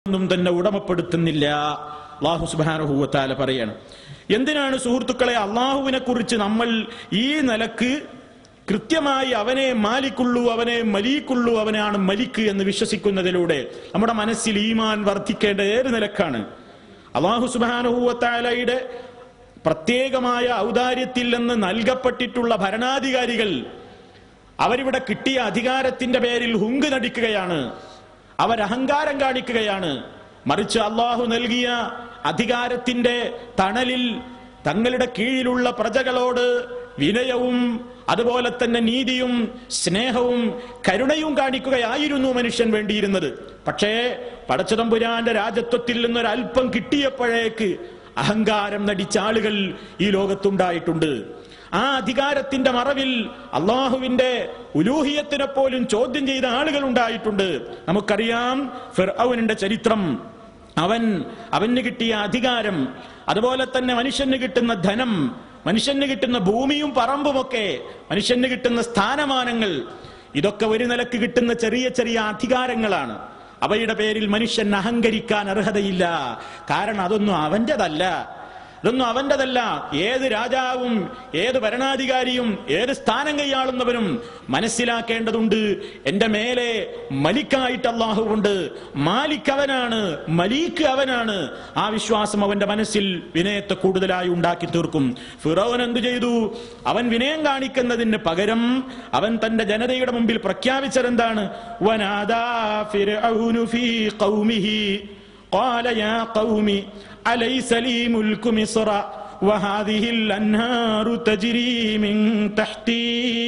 ഒന്നും തന്നെ ഉടമപ്പെടുത്തുന്നില്ല. അല്ലാഹു സുബ്ഹാനഹു വ തആല പറയാണ്. എന്തിനാണ് സുഹൃത്തുക്കളെ അള്ളാഹുവിനെ കുറിച്ച് നമ്മൾ ഈ നിലക്ക് കൃത്യമായി അവനെ മാലിക്കുള്ളൂ, അവനെ മലീക്കുള്ളൂ, അവനാണ് മലിക്ക് എന്ന് വിശ്വസിക്കുന്നതിലൂടെ നമ്മുടെ മനസ്സിൽ ഈമാൻ വർദ്ധിക്കേണ്ട ഏത് നിലക്കാണ്? അല്ലാഹു സുബ്ഹാനഹു വ തആലയുടെ പ്രത്യേകമായ ഔദാര്യത്തിൽ നിന്ന് നൽകപ്പെട്ടിട്ടുള്ള ഭരണാധികാരികൾ അവരിവിടെ കിട്ടിയ അധികാരത്തിന്റെ പേരിൽ ഹുങ്ക് നടിക്കുകയാണ്, അവരഹങ്കാരം കാണിക്കുകയാണ്. മറിച്ച് അള്ളാഹു നൽകിയ അധികാരത്തിന്റെ തണലിൽ തങ്ങളുടെ കീഴിലുള്ള പ്രജകളോട് വിനയവും അതുപോലെ തന്നെ നീതിയും സ്നേഹവും കരുണയും കാണിക്കുകയായിരുന്നു മനുഷ്യൻ വേണ്ടിയിരുന്നത്. പക്ഷേ പടച്ചതമ്പുരാന്റെ രാജത്വത്തിൽ നിന്നൊരൽപ്പം കിട്ടിയപ്പോഴേക്ക് അഹങ്കാരം നടിച്ച ആളുകൾ ഈ ലോകത്തുണ്ടായിട്ടുണ്ട്. ആ അധികാരത്തിന്റെ മറവിൽ അള്ളാഹുവിന്റെ ഉലൂഹിയത്തിനെ പോലും ചോദ്യം ചെയ്ത ആളുകൾ ഉണ്ടായിട്ടുണ്ട്. നമുക്കറിയാം ഫിർഔനിന്റെ ചരിത്രം. അവന് കിട്ടിയ അധികാരം, അതുപോലെ തന്നെ മനുഷ്യന് കിട്ടുന്ന ധനം, മനുഷ്യന് കിട്ടുന്ന ഭൂമിയും പറമ്പുമൊക്കെ, മനുഷ്യന് കിട്ടുന്ന സ്ഥാനമാനങ്ങൾ, ഇതൊക്കെ ഒരു നിലക്ക് കിട്ടുന്ന ചെറിയ ചെറിയ അധികാരങ്ങളാണ്. അവയുടെ പേരിൽ മനുഷ്യൻ അഹങ്കരിക്കാൻ അർഹതയില്ല. കാരണം അതൊന്നും അവൻ്റെതല്ല. ഏത് രാജാവും ഏത് ഭരണാധികാരിയും ഏത് സ്ഥാനം കൈയാളുന്നവരും മനസ്സിലാക്കേണ്ടതുണ്ട്, എന്റെ മേലെ മലിക്കായിട്ട് അല്ലാഹുവുണ്ട്, മാലിക് അവനാണ്, മലീക്ക് അവനാണ്. ആ വിശ്വാസം അവന്റെ മനസ്സിൽ വിനയത്തെ കൂടുതലായി ഉണ്ടാക്കി തീർക്കും. ഫിറൗൻ എന്തു ചെയ്തു? അവൻ വിനയം കാണിക്കുന്നതിന് പകരം അവൻ തന്റെ ജനതയുടെ മുമ്പിൽ പ്രഖ്യാപിച്ചതെന്താണ്? വനാദാ ഫിർഔനു ഫീ ഖൗമിഹി ഖാല യാ ഖൗമി അലൈസ ലീ മുൽക്കു മിസ്റ വഹാദിഹിൽ അൻഹാറു തജ്രീ മിൻ തഹ്തി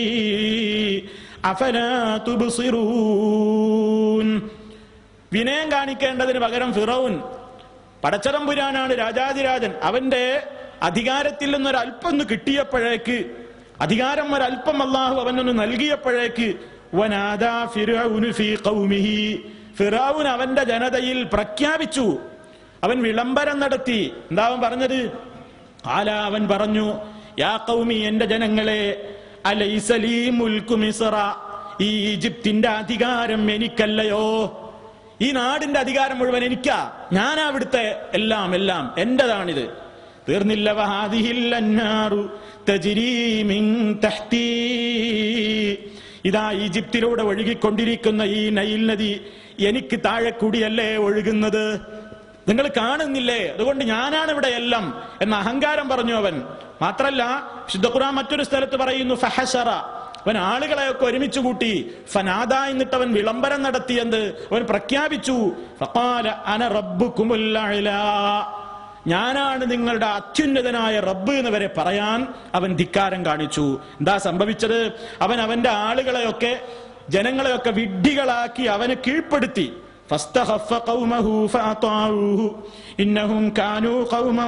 അഫലാ തുബ്സിറൂൻ. വിനയം കാണിക്കേണ്ടതിന് പകരം ഫിറൗൻ, പടച്ചതമ്പുരാനാണ് രാജാതിരാജൻ, അവന്റെ അധികാരത്തിൽ നിന്നൊരൽപ്പം കിട്ടിയപ്പോഴേക്ക്, അധികാരം ഒരൽപ്പം അല്ലാഹു അവനൊന്ന് നൽകിയപ്പോഴേക്ക് വനാദാ ഫിർഔനു ഫീ ഖൗമിഹി, ഫിറഔൻ അവന്റെ ജനതയിൽ പ്രഖ്യാപിച്ചു, അവൻ വിളംബരം നടത്തി. എന്താ അവൻ പറഞ്ഞത്? അവൻ പറഞ്ഞു, യാ ഖൗമി, എന്റെ ജനങ്ങളെ, അലൈസ ലീ മുൽക്കു മിസ്റ, ഈ ഈജിപ്തിന്റെ അധികാരം എനിക്കല്ലയോ? ഈ നാടിന്റെ അധികാരം മുഴുവൻ എനിക്കാ, ഞാനാ ഇവിടുത്തെ എല്ലാം എന്റേതാണിത്. തീർന്നില്ല, വഹാദിഹിൽ അൻഹാറു തജ്രീ മിൻ തഹ്തി, ഇതാ ഈജിപ്തിലൂടെ ഒഴുകിക്കൊണ്ടിരിക്കുന്ന ഈ നൈൽ നദി എനിക്ക് താഴെ കൂടിയല്ലേ ഒഴുകുന്നത്, നിങ്ങൾ കാണുന്നില്ലേ? അതുകൊണ്ട് ഞാനാണ് ഇവിടെ എല്ലാം എന്ന അഹങ്കാരം പറഞ്ഞു അവൻ. മാത്രല്ല, വിശുദ്ധ ഖുർആൻ മറ്റൊരു സ്ഥലത്ത് പറയുന്നു, ഫഹശറ, അവൻ ആളുകളെയൊക്കെ ഒരുമിച്ച് കൂട്ടി. ഫനാദ, എന്നിട്ട് അവൻ വിളംബരം നടത്തിയത്, അവൻ പ്രഖ്യാപിച്ചു, ഫഖാല അന റബ്ബുകുമുൽ അഅ്ലാ, ഞാനാണ് നിങ്ങളുടെ അത്യുന്നതനായ റബ്ബ് എന്ന് വരെ പറയാൻ അവൻ ധിക്കാരം കാണിച്ചു. എന്താ സംഭവിച്ചത്? അവൻ അവന്റെ ആളുകളെയൊക്കെ, ജനങ്ങളെയൊക്കെ വിഡ്ഢികളാക്കി അവനെ കീഴ്പ്പെടുത്തി. فاستخف قومه فأطاعوه إنهم كانوا قوما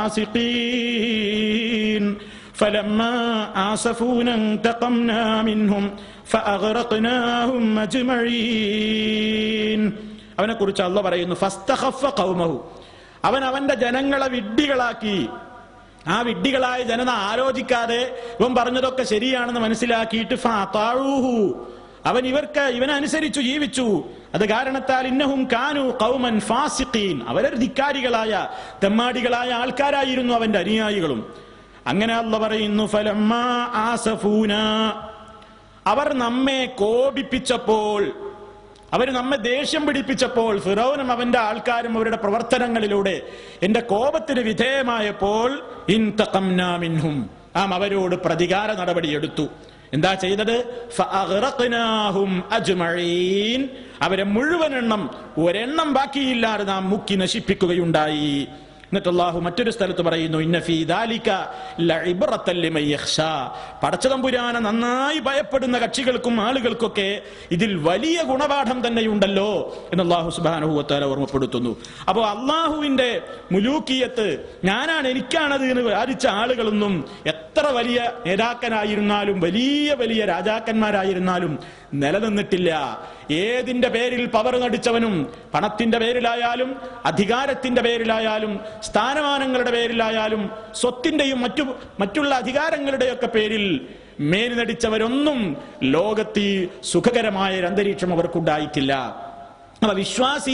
فاسقين فلما آسفونا انتقمنا منهم فأغرقناهم أجمعين. അവനെ കുറിച്ച് അല്ലാഹു പറയുന്നു, ഫസ്തഖഫ ഖൗമഹു, അവൻ അവന്റെ ജനങ്ങളെ വിഡ്ഢികളാക്കി. ആ വിഡ്ഢികളായ ജനത ആലോചിക്കാതെ ഇവൻ പറഞ്ഞതൊക്കെ ശരിയാണെന്ന് മനസ്സിലാക്കിയിട്ട് ഫഅതാഊഹു, ഇവനനുസരിച്ചു ജീവിച്ചു. അത് കാരണത്താൽ ഇന്നഹും കാനു ഖൗമൻ ഫാസിഖീൻ, അവരൊരു ധിക്കാരികളായ തെമ്മാടികളായ ആൾക്കാരായിരുന്നു അവന്റെ അനുയായികളും. അങ്ങനെ അല്ലാഹു പറയുന്നു, ഫലമ്മാ ആസഫൂനാ, അവർ നമ്മെ കോപിപ്പിച്ചപ്പോൾ, അവർ നമ്മെ ദേഷ്യം പിടിപ്പിച്ചപ്പോൾ, ഫിറൗനും അവന്റെ ആൾക്കാരും അവരുടെ പ്രവർത്തനങ്ങളിലൂടെ എന്റെ കോപത്തിന് വിധേയമായപ്പോൾ, ഇൻതഖംനാ മിൻഹും, അവരോട് പ്രതികാര നടപടിയെടുത്തു. എന്താ ചെയ്തത്? ഫഅഗ്റഖ്നാഹും അജ്മഈൻ, അവരെ മുഴുവൻ ഒരെണ്ണം ബാക്കിയില്ലാതെ നാം മുക്കി നശിപ്പിക്കുകയുണ്ടായി. എന്നിട്ട് അല്ലാഹു മറ്റൊരു സ്ഥലത്ത് പറയുന്നു, ഇന്ന ഫീ ദാലിക ലഇബ്റതൻ ലിമൻ യഖ്ശാ, പടച്ചതമ്പുരാനെ നന്നായി ഭയപ്പെടുന്ന കക്ഷികൾക്കും ആളുകൾക്കൊക്കെ ഇതിൽ വലിയ ഗുണപാഠം തന്നെയുണ്ടല്ലോ എന്ന് അല്ലാഹു സുബ്ഹാനഹു വ തആല ഓർമ്മപ്പെടുത്തുന്നു. അപ്പോൾ അല്ലാഹുവിന്റെ മുലൂക്കിയത്ത്, ഞാനാണ് എനിക്കാണത് എന്ന് വാദിച്ച ആളുകളൊന്നും എത്ര വലിയ നേതാക്കനായിരുന്നാലും വലിയ വലിയ രാജാക്കന്മാരായിരുന്നാലും നിലനിന്നിട്ടില്ല. ഏതിന്റെ പേരിൽ പവർ നടിച്ചവനും, പണത്തിന്റെ പേരിലായാലും അധികാരത്തിന്റെ പേരിലായാലും സ്ഥാനമാനങ്ങളുടെ പേരിലായാലും സ്വത്തിന്റെയും മറ്റുള്ള അധികാരങ്ങളുടെയൊക്കെ പേരിൽ മേല് നടിച്ചവരൊന്നും ലോകത്ത് സുഖകരമായ ഒരു അന്തരീക്ഷം അവർക്കുണ്ടായിട്ടില്ല. അപ്പൊ വിശ്വാസി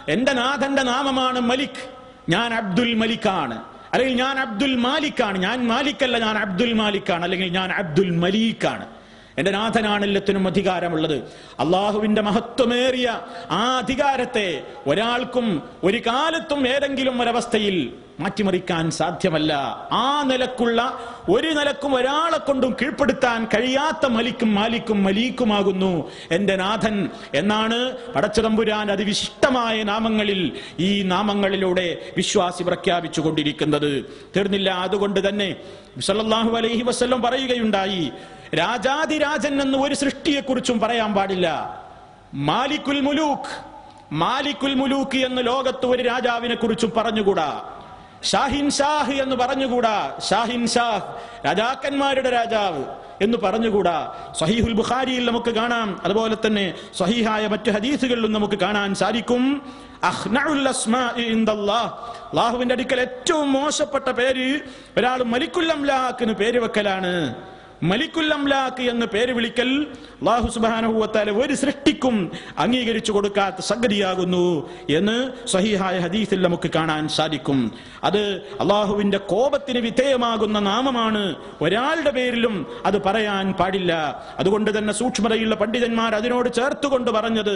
എന്റെ നാഥന്റെ നാമമാണ് മലിക്, ഞാൻ അബ്ദുൽ മലിക്കാണ്, അല്ലെങ്കിൽ ഞാൻ അബ്ദുൽ മാലിക്കാണ്, ഞാൻ മാലിക്കല്ല ഞാൻ അബ്ദുൽ മാലിക്കാണ്, അല്ലെങ്കിൽ ഞാൻ അബ്ദുൽ മലീക്കാണ്. എന്റെ നാഥനാണ് എല്ലാത്തിനും അധികാരമുള്ളത്. അള്ളാഹുവിന്റെ മഹത്വമേറിയ ആ അധികാരത്തെ ഒരാൾക്കും ഒരു കാലത്തും ഏതെങ്കിലും ഒരവസ്ഥയിൽ മാറ്റിമറിക്കാൻ സാധ്യമല്ല. ആ നിലക്കുള്ള ഒരു നിലക്കും ഒരാളെ കൊണ്ടും കീഴ്പ്പെടുത്താൻ കഴിയാത്ത മലിക്കും മാലിക്കും മലീക്കുമാകുന്നു എന്റെ നാഥൻ എന്നാണ് പടച്ചതമ്പുരാൻ അതിവിശിഷ്ടമായ നാമങ്ങളിൽ ഈ നാമങ്ങളിലൂടെ വിശ്വാസി പ്രഖ്യാപിച്ചു കൊണ്ടിരിക്കുന്നത്. തീർന്നില്ല. അതുകൊണ്ട് തന്നെ സല്ലല്ലാഹു അലൈഹി വസല്ലം പറയുകയുണ്ടായി, രാജാതിരാജൻ എന്ന് ഒരു സൃഷ്ടിയെക്കുറിച്ചും പറയാൻ പാടില്ല. മാലിക്കുൽ മുലൂക്ക്, മാലിക്കുൽ മുലൂക്ക് എന്ന് ലോകത്ത് ഒരു രാജാവിനെ കുറിച്ചും പറഞ്ഞുകൂടാ. ഷാഹിൻ ഷാഹ് എന്ന് പറഞ്ഞുകൂടാ. ഷാഹിൻ ഷാഹ്, രാജാക്കന്മാരുടെ രാജാവ് എന്ന് പറഞ്ഞുകൂടാ. സ്വഹീഹുൽ ബുഖാരിയിൽ നമുക്ക് കാണാം, അതുപോലെ തന്നെ സ്വഹീഹായ മറ്റു ഹദീസുകളിലും നമുക്ക് കാണാൻ സാധിക്കും. അഖ്നഉൽ അസ്മാഇ ഇൻദല്ലാഹ്, അല്ലാഹുവിന്റെ അടുക്കൽ ഏറ്റവും മോശപ്പെട്ട പേര് ഒരാൾ മലിക്കുൽ അംലാഖിന് പേര് വെക്കലാണ്. മലിക്കുൽ അംലാഖ് എന്ന് പേര് വിളിക്കൽ അല്ലാഹു സുബ്ഹാനഹു വ തആല ഒരു സൃഷ്ടിക്കും അംഗീകരിച്ചു കൊടുക്കാത്ത സംഗതിയാകുന്നു എന്ന് സ്വഹീഹായ ഹദീസിൽ നമുക്ക് കാണാൻ സാധിക്കും. അത് അല്ലാഹുവിന്റെ കോപത്തിന് വിധേയമാകുന്ന നാമമാണ്. ഒരാളുടെ പേരിലും അത് പറയാൻ പാടില്ല. അതുകൊണ്ട് തന്നെ സൂക്ഷ്മതയുള്ള പണ്ഡിതന്മാർ അതിനോട് ചേർത്തുകൊണ്ട് പറഞ്ഞത്,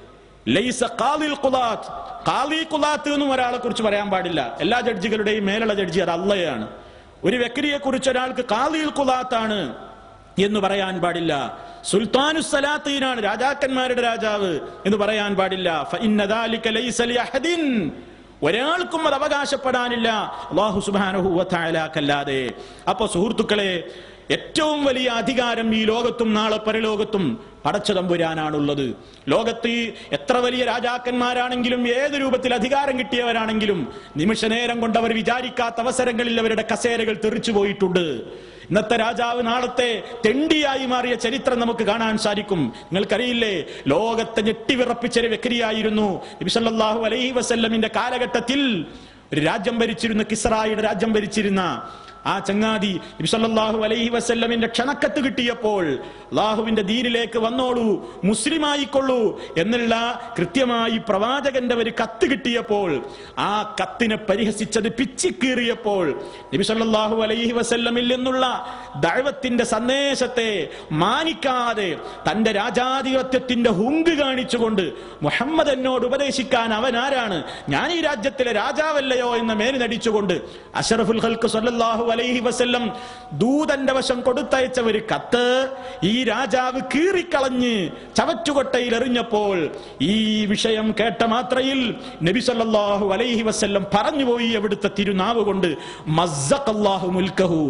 ലൈസ ഖാദിൽ ഖുലാത്ത്, ഖാദി ഖുലാത്ത് എന്നും ഒരാളെ കുറിച്ച് പറയാൻ പാടില്ല. എല്ലാ ജഡ്ജികളുടെയും മേലുള്ള ജഡ്ജി അത് അള്ളയാണ്. ഒരു വ്യക്തിയെ കുറിച്ച് ഒരാൾക്ക് ഖാദിൽ ഖുലാത്താണ് എന്ന് പറയാൻ പാടില്ല. സുൽത്താനുസ് സലാത്തീനാണ്, രാജാക്കന്മാരുടെ രാജാവ് എന്ന് പറയാൻ പാടില്ല. ഫഇന്ന ദാലിക ലൈസ ലിഅഹദിൻ, ഒരാൾക്കും അത് അവകാശപ്പെടാനില്ല അല്ലാഹു സുബ്ഹാനഹു വ തആലക്കല്ലാതെ. അപ്പൊ സുഹൃത്തുക്കളെ, ഏറ്റവും വലിയ അധികാരം ഈ ലോകത്തും നാളെ പരലോകത്തും പടച്ചതമ്പുരാനാണുള്ളത്. ലോകത്ത് എത്ര വലിയ രാജാക്കന്മാരാണെങ്കിലും ഏത് രൂപത്തിൽ അധികാരം കിട്ടിയവരാണെങ്കിലും നിമിഷ നേരം കൊണ്ട് അവർ വിചാരിക്കാത്ത അവസരങ്ങളിൽ അവരുടെ കസേരകൾ തെറിച്ചു പോയിട്ടുണ്ട്. ഇന്നത്തെ രാജാവ് നാളത്തെ തെണ്ടിയായി മാറിയ ചരിത്രം നമുക്ക് കാണാൻ സാധിക്കും. നിങ്ങൾക്കറിയില്ലേ, ലോകത്തെ ഞെട്ടിവിറപ്പിച്ചൊരു വ്യക്തിയായിരുന്നു നബി സല്ലല്ലാഹു അലൈഹി വസല്ലമിന്റെ കാലഘട്ടത്തിൽ ഒരു രാജ്യം ഭരിച്ചിരുന്ന, കിസ്റായുടെ രാജ്യം ഭരിച്ചിരുന്ന ആ ചങ്ങാതി നബി സല്ലല്ലാഹു അലൈഹി വസല്ലമിന്റെ ക്ഷണക്കത്ത് കിട്ടിയപ്പോൾ അല്ലാഹുവിന്റെ ദീനിലേക്ക് വന്നോളൂ, മുസ്ലിമായിക്കൊള്ളൂ എന്നുള്ള കൃത്യമായി പ്രവാചകന്റെ ഒരു കത്ത് കിട്ടിയപ്പോൾ ആ കത്തിനെ പരിഹസിച്ചത് പിച്ചിക്കീറിയപ്പോൾ നബി സല്ലല്ലാഹു അലൈഹി വസല്ലമിൽ നിന്നുള്ള ദഅവത്തിന്റെ സന്ദേശത്തെ മാനിക്കാതെ തന്റെ രാജാധിപത്യത്തിന്റെ ഹുങ്ക് കാണിച്ചുകൊണ്ട് മുഹമ്മദ് എന്നോട് ഉപദേശിക്കാൻ അവൻ ആരാണ്, ഞാൻ ഈ രാജ്യത്തിലെ രാജാവല്ലയോ എന്ന് മേനി നടിച്ചുകൊണ്ട് അഷ്റഫുൽ ഖൽഖ് സല്ലല്ലാഹു അലൈഹി വസല്ലം ദൂതന്റെ വശം കൊടുത്തയച്ച ഒരു കത്ത് ഈ രാജാവ് കീറിക്കളഞ്ഞ് ചവറ്റുകൊട്ടയിൽ എറിഞ്ഞപ്പോൾ ഈ വിഷയം കേട്ട മാത്രയിൽ നബി സല്ലല്ലാഹു അലൈഹി വസല്ലം പറഞ്ഞുപോയി അവിടുത്തെ തിരുനാവ് കൊണ്ട്, മസ്സഖല്ലാഹു മുൽക്കഹു,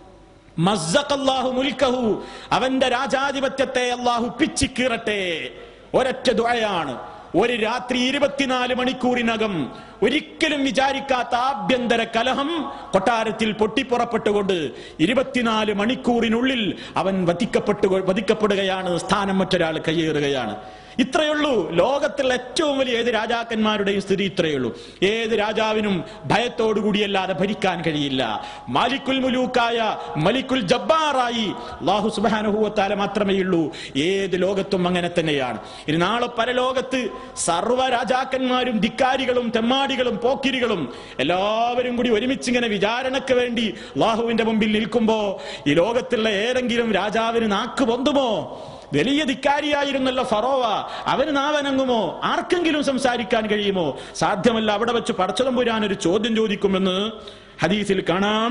മസ്സഖല്ലാഹു മുൽക്കഹു, അവന്റെ രാജാധിപത്യത്തെ അല്ലാഹു പിച്ചിക്കീറട്ടെ. ഒരൊറ്റ ദുആയാണ്. ഒരു രാത്രി 24 മണിക്കൂറിനകം ഒരിക്കലും വിചാരിക്കാത്ത ആഭ്യന്തര കലഹം കൊട്ടാരത്തിൽ പൊട്ടിപ്പുറപ്പെട്ടുകൊണ്ട് 24 മണിക്കൂറിനുള്ളിൽ അവൻ വധിക്കപ്പെടുകയാണ്. സ്ഥാനം മറ്റൊരാൾ കയ്യേറുകയാണ്. ഇത്രയുള്ളൂ. ലോകത്തുള്ള ഏറ്റവും വലിയ ഏത് രാജാക്കന്മാരുടെയും സ്ഥിതി ഇത്രയുള്ളൂ. ഏത് രാജാവിനും ഭയത്തോടുകൂടിയല്ലാതെ ഭരിക്കാൻ കഴിയില്ല. മാലിക്കുൽ മുലൂക്കായ മലിക്കുൽ ജബ്ബാറായി അല്ലാഹു സുബ്ഹാനഹു വ തആല മാത്രമേ ഉള്ളൂ. ഏത് ലോകത്തും അങ്ങനെ തന്നെയാണ്. ഇനി നാളെ പരലോകത്ത് സർവ്വ രാജാക്കന്മാരും ധിക്കാരികളും തെമ്മാടികളും പോക്കിരികളും എല്ലാവരും കൂടി ഒരുമിച്ചിങ്ങനെ വിചാരണയ്ക്ക് വേണ്ടി അല്ലാഹുവിന്റെ മുമ്പിൽ നിൽക്കുമ്പോ ഈ ലോകത്തുള്ള ഏതെങ്കിലും രാജാവിന് നാക്ക് പൊന്തുമോ? വലിയ ധിക്കാരിയായിരുന്നല്ലോ ഫറോവ, അവന് നാവനങ്ങുമോ? ആർക്കെങ്കിലും സംസാരിക്കാൻ കഴിയുമോ? സാധ്യമല്ല. അവിടെ വെച്ച് പടച്ചതമ്പുരാൻ ഒരു ചോദ്യം ചോദിക്കുമെന്ന് ഹദീസിൽ കാണാം.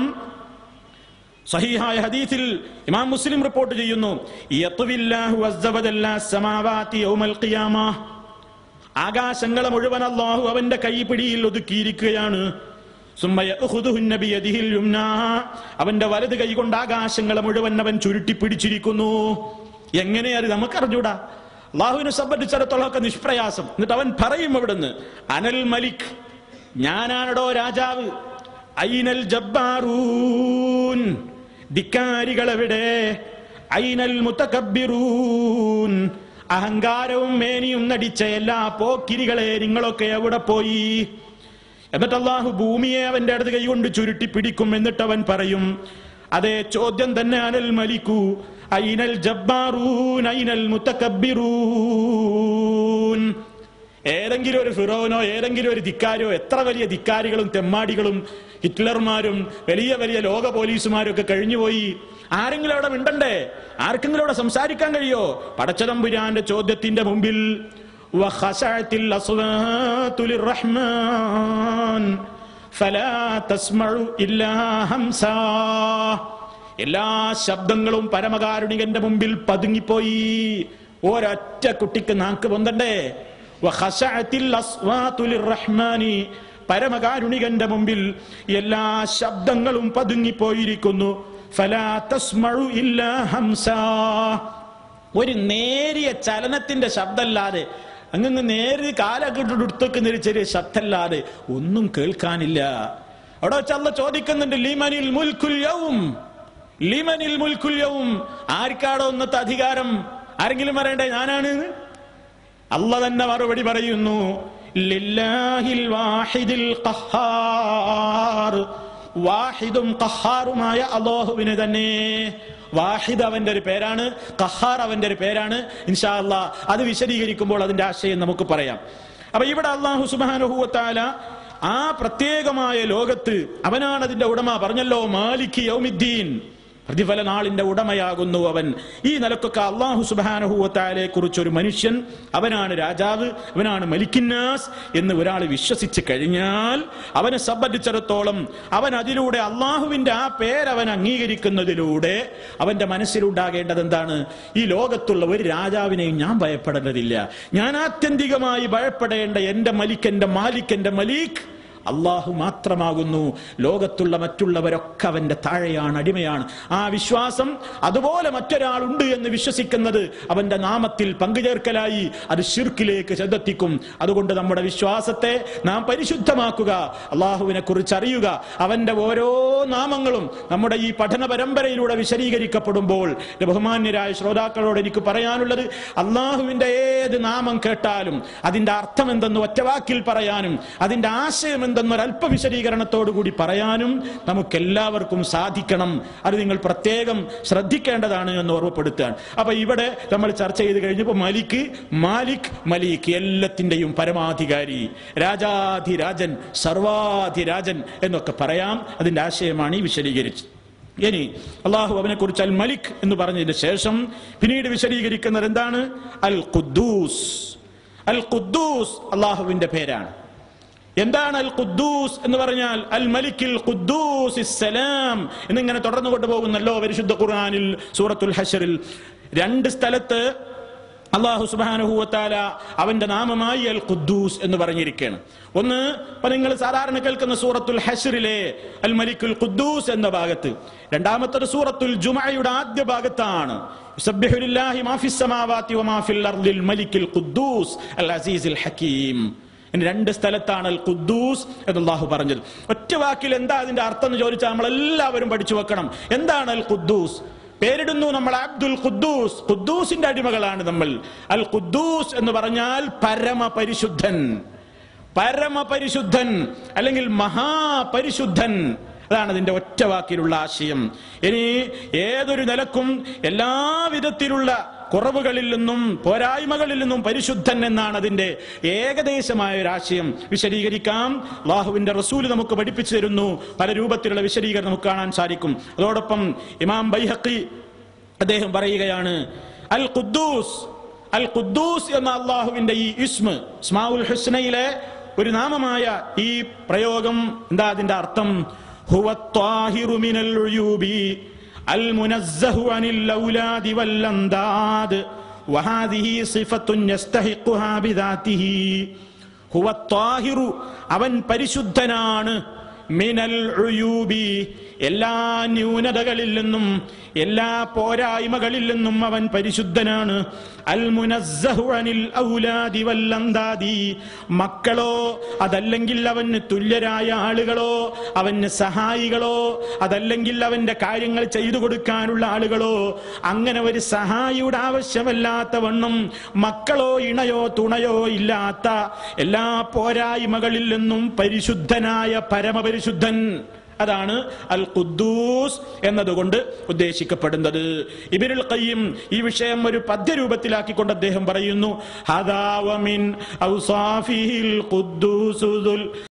സഹീഹായ ഹദീസിൽ ഇമാം മുസ്ലിം റിപ്പോർട്ട് ചെയ്യുന്നു, യത്വില്ലാഹു അസ്സ വജല്ല സമാവാതി യൗമൽ ഖിയാമ, ആകാശങ്ങളെ മുഴുവൻ അല്ലാഹു അവന്റെ കൈപിടിയിൽ ഒതുക്കിയിരിക്കുകയാണ്. സുമ്മ യഖുദുഹുന്ന ബിയദിഹിൽ യുംനാ, അവന്റെ വലത് കൈ കൊണ്ട് ആകാശങ്ങളെ മുഴുവൻ അവൻ ചുരുട്ടി പിടിച്ചിരിക്കുന്നു. എങ്ങനെയത് നമുക്കറിഞ്ഞൂടാ. അല്ലാഹുവിനെ സംബന്ധിച്ചിടത്തോളമൊക്കെ നിഷ്പ്രയാസം. എന്നിട്ട് അവൻ പറയും അവിടുന്ന്, അനൽ മലിക്, ഞാനാണടോ രാജാവ്. ഐനൽ ജബ്ബാറൂൻ, ധിക്കാരികളെവിടെ? ഐനൽ മുതകബ്ബിറൂൻ, അഹങ്കാരവും മേനിയും നടിച്ച എല്ലാ പോക്കിരികളെ നിങ്ങളൊക്കെ എവിടെ പോയി? എന്നിട്ട് അല്ലാഹു ഭൂമിയെ അവന്റെ അടുത്ത് കൈകൊണ്ട് ചുരുട്ടി പിടിക്കും. എന്നിട്ട് അവൻ പറയും, അതേ ചോദ്യം തന്നെ, അനൽ മലിക്കു ഐനൽ ജബ്ബാറൂൻ ഐനൽ മുതകബ്ബിറൂൻ, ഏതെങ്കിലും ഒരു ഫിറോനോ ഏതെങ്കിലും ഒരു ധിക്കാരോ, എത്ര വലിയ ധിക്കാരികളും തെമ്മാടികളും ഹിറ്റ്ലർമാരും വലിയ വലിയ ലോക പോലീസുമാരും ഒക്കെ കഴിഞ്ഞുപോയി. ആരെങ്കിലും അവിടെ മിണ്ടണ്ടേ? ആർക്കെങ്കിലും അവിടെ സംസാരിക്കാൻ കഴിയോ? പടച്ചതമ്പുരാന്റെ ചോദ്യത്തിന്റെ മുമ്പിൽ വഖശഅത്തിൽ അസ്വാതു ലിർറഹ്മാൻ ഫലാ തസ്മഉ ഇല്ലാ ഹംസാ. എല്ലാ ശബ്ദങ്ങളും പരമകാരുണികന്റെ മുമ്പിൽ പതുങ്ങിപ്പോയി. ഒരൊറ്റ കുട്ടിക്ക് നാക്ക് പൊന്തണ്ടേ? വഖശഅത്തിൽ അസ്വാതു ലിർറഹ്മാനി, പരമകാരുണികന്റെ മുമ്പിൽ എല്ലാ ശബ്ദങ്ങളും പതുങ്ങിപ്പോയിരിക്കുന്നു. ഫലാ തസ്മഉ ഇല്ലാ ഹംസാ, ഒരു നേരിയ ചലനത്തിന്റെ ശബ്ദമല്ലാതെ, അങ്ങ് നേരി കാലഘട്ടടുത്തൊക്കെ ചെറിയ ശബ്ദമല്ലാതെ ഒന്നും കേൾക്കാനില്ല. അവിടെ വെച്ച് അല്ലാഹ് ചോദിക്കുന്നുണ്ട്, ലിമനിൽ മുൽക്കുൽ യൗം, ലിമനിൽ മുൽക്കുൽ യൗം, ആർക്കാടോ ഇന്നത്തെ അധികാരം? ആരെങ്കിലും പറയണ്ടേ ഞാനാണ്? അല്ലാഹ് തന്നെ മറുപടി പറയുന്നു, ലില്ലാഹിൽ വാഹിദിൽ ഖഹാർ, വാഹിദും ഖഹാറുമായ അല്ലാഹുവിനെ തന്നെ. വാഹിദ് അവന്റെ ഒരു പേരാണ്, ഖഹാർ അവന്റെ ഒരു പേരാണ്. ഇൻഷാ അല്ലാഹ് അത് വിശദീകരിക്കുമ്പോൾ അതിന്റെ ആശയം നമുക്ക് പറയാം. അപ്പൊ ഇവിടെ അല്ലാഹു സുബ്ഹാനഹു വ തആല ആ പ്രത്യേകമായ ലോകത്ത് അവനാണ് അതിന്റെ ഉടമ. പറഞ്ഞല്ലോ, മാലിക് യൗമിദ്ദീൻ, പ്രതിഫല നാളിന്റെ ഉടമയാകുന്നു അവൻ. ഈ നിലക്കൊക്കെ അല്ലാഹു സുബ്ഹാനഹു വ തആലയെ കുറിച്ച് ഒരു മനുഷ്യൻ, അവനാണ് രാജാവ്, അവനാണ് മലിക്കിന്നാസ് എന്ന് ഒരാൾ വിശ്വസിച്ച് കഴിഞ്ഞാൽ അവനെ സംബന്ധിച്ചിടത്തോളം അവൻ അതിലൂടെ അള്ളാഹുവിന്റെ ആ പേരവൻ അംഗീകരിക്കുന്നതിലൂടെ അവന്റെ മനസ്സിലുണ്ടാകേണ്ടത് എന്താണ്? ഈ ലോകത്തുള്ള ഒരു രാജാവിനെയും ഞാൻ ഭയപ്പെടേണ്ടതില്ല. ഞാൻ ആത്യന്തികമായി ഭയപ്പെടേണ്ട എന്റെ മലിക്, എന്റെ മാലിക്, എന്റെ മലീക് അള്ളാഹു മാത്രമാകുന്നു. ലോകത്തുള്ള മറ്റുള്ളവരൊക്കെ അവന്റെ താഴെയാണ്, അടിമയാണ്. ആ വിശ്വാസം അതുപോലെ മറ്റൊരാളുണ്ട് എന്ന് വിശ്വസിക്കുന്നത് അവന്റെ നാമത്തിൽ പങ്കുചേർക്കലായി അത് ശിർക്കിലേക്ക് ചെന്നെത്തിക്കും. അതുകൊണ്ട് നമ്മുടെ വിശ്വാസത്തെ നാം പരിശുദ്ധമാക്കുക, അള്ളാഹുവിനെ കുറിച്ച് അറിയുക. അവന്റെ ഓരോ നാമങ്ങളും നമ്മുടെ ഈ പഠന പരമ്പരയിലൂടെ വിശദീകരിക്കപ്പെടുമ്പോൾ ബഹുമാന്യരായ ശ്രോതാക്കളോട് എനിക്ക് പറയാനുള്ളത്, അള്ളാഹുവിന്റെ ഏത് നാമം കേട്ടാലും അതിന്റെ അർത്ഥം എന്തെന്ന് ഒറ്റവാക്കിൽ പറയാനും അതിന്റെ ആശയം എന്നൊരല്പ വിശദീകരണത്തോടു കൂടി പറയാനും നമുക്കെല്ലാവർക്കും സാധിക്കണം. അത് നിങ്ങൾ പ്രത്യേകം ശ്രദ്ധിക്കേണ്ടതാണ് എന്ന് ഓർമ്മപ്പെടുത്തുകയാണ്. അപ്പൊ ഇവിടെ നമ്മൾ ചർച്ച ചെയ്ത് കഴിഞ്ഞപ്പോൾ മലിക്, മാലിക്, മലീക്, എല്ലാത്തിന്റെയും പരമാധികാരി, രാജാധിരാജൻ, സർവാധിരാജൻ എന്നൊക്കെ പറയാം. അതിന്റെ ആശയമാണ് ഈ വിശദീകരിച്ചത്. ഇനി അള്ളാഹു അവനെ കുറിച്ച് അൽ മലിക് എന്ന് പറഞ്ഞതിന് ശേഷം പിന്നീട് വിശദീകരിക്കുന്നത് എന്താണ്? അൽ ഖുദ്ദൂസ്. അൽ ഖുദ്ദൂസ് അള്ളാഹുവിന്റെ പേരാണ്. എന്താണ് അൽ ഖുദ്ദൂസ് എന്ന് പറഞ്ഞാൽ? അൽ മലിക്കിൽ ഖുദ്ദൂസ് സലാം എന്നിങ്ങനെ തുടർന്നു കൊണ്ടുപോകുന്നല്ലോ പരിശുദ്ധ ഖുർആനിൽ. സൂറത്തുൽ ഹശ്റിൽ 2 സ്ഥലത്ത് അല്ലാഹു സുബ്ഹാനഹു വ തആല അവന്റെ നാമമായി അൽ ഖുദ്ദൂസ് എന്ന് പറഞ്ഞിരിക്കുകയാണ്. ഒന്ന്, നിങ്ങൾ സാധാരണ കേൾക്കുന്ന സൂറത്തുൽ ഹശ്റിലെ അൽ മലിക്കുൽ ഖുദ്ദൂസ് എന്ന ഭാഗത്ത്. രണ്ടാമത്തെ സൂറത്തുൽ ജുമുഅയുടെ ആദ്യ ഭാഗത്താണ് യുസബ്ബിഹു ലില്ലാഹി മാ ഫിസ് സമാവാതി വമാ ഫിൽ അർദിൽ മലിക്കിൽ ഖുദ്ദൂസ് അൽ അസീസിൽ ഹകീം. 2 സ്ഥലത്താണ് അൽ ഖുദ്ദൂസ് എന്ന് അല്ലാഹു പറഞ്ഞത്. ഒറ്റ വാക്കിൽ എന്താ അതിന്റെ അർത്ഥം എന്ന് ചോദിച്ചാൽ നമ്മളെല്ലാവരും പഠിച്ചു വെക്കണം. എന്താണ് അൽ ഖുദ്ദൂസ്? പേരിടുന്നു നമ്മൾ അബ്ദുൽ ഖുദ്ദൂസ്, ഖുദ്ദൂസിന്റെ അടിമകളാണ് നമ്മൾ. അൽ ഖുദ്ദൂസ് എന്ന് പറഞ്ഞാൽ പരമപരിശുദ്ധൻ, പരമപരിശുദ്ധൻ അല്ലെങ്കിൽ മഹാപരിശുദ്ധൻ. അതാണ് അതിന്റെ ഒറ്റ വാക്കിലുള്ള ആശയം. ഇനി ഏതൊരു നിലക്കും എല്ലാവിധത്തിലുള്ള കുറവുകളിൽ നിന്നും പോരായ്മകളിൽ നിന്നും പരിശുദ്ധൻ എന്നാണ് അതിന്റെ ഏകദേശമായ ഒരു ആശയം. വിശദീകരിക്കാം. അല്ലാഹുവിന്റെ റസൂൽ നമുക്ക് പഠിപ്പിച്ചു തരുന്നു. പല രൂപത്തിലുള്ള വിശദീകരണം നമുക്ക് കാണാൻ സാധിക്കും. അതോടൊപ്പം ഇമാം ബൈഹഖി അദ്ദേഹം പറയുകയാണ്, അൽ ഖുദ്ദൂസ്, അൽ ഖുദ്ദൂസ് എന്ന അല്ലാഹുവിന്റെ ഈ ഇസ്മാഉൽ ഹുസ്നയിലെ ഒരു നാമമായ ഈ പ്രയോഗം എന്താ? അതിന്റെ അർത്ഥം ഹുവ ത്വാഹിറു മിനൽ ഉയൂബി അൽ മുനസ്സഹു അനിൽ ഔലാദി വൽ അന്ദാദ് വഹാദിഹി സിഫത്തുൻ യസ്തഹിഖുഹാ ബിദാതിഹി. ഹുവ ത്വാഹിറു, അവൻ പരിശുദ്ധനാണ്, മിനൽ ഉയൂബി, എല്ലാ ന്യൂനതകളിൽ നിന്നും എല്ലാ പോരായ്മകളിൽ നിന്നും അവൻ പരിശുദ്ധനാണ്. അൽ മുനസ്സഹു അനിൽ ഔലാദി വൽ അന്ദാദി, മക്കളോ അതല്ലെങ്കിൽ അവന് തുല്യരായ ആളുകളോ അവന് സഹായികളോ അതല്ലെങ്കിൽ അവന്റെ കാര്യങ്ങൾ ചെയ്തു കൊടുക്കാനുള്ള ആളുകളോ, അങ്ങനെ ഒരു സഹായിയുടെ ആവശ്യമല്ലാത്ത വണ്ണം മക്കളോ ഇണയോ തുണയോ ഇല്ലാത്ത എല്ലാ പോരായ്മകളിൽ നിന്നും പരിശുദ്ധനായ പരമപരിശുദ്ധൻ. അതാണ് അൽ ഖുദ്ദൂസ് എന്നതുകൊണ്ട് ഉദ്ദേശിക്കപ്പെടുന്നത്. ഇബ്നുൽ ഖയ്യിം ഈ വിഷയം ഒരു പദ്യരൂപത്തിലാക്കിക്കൊണ്ട് അദ്ദേഹം പറയുന്നു, ഹദാ വമിൻ ഔസാഫിഹിൽ ഖുദ്ദൂസുൽ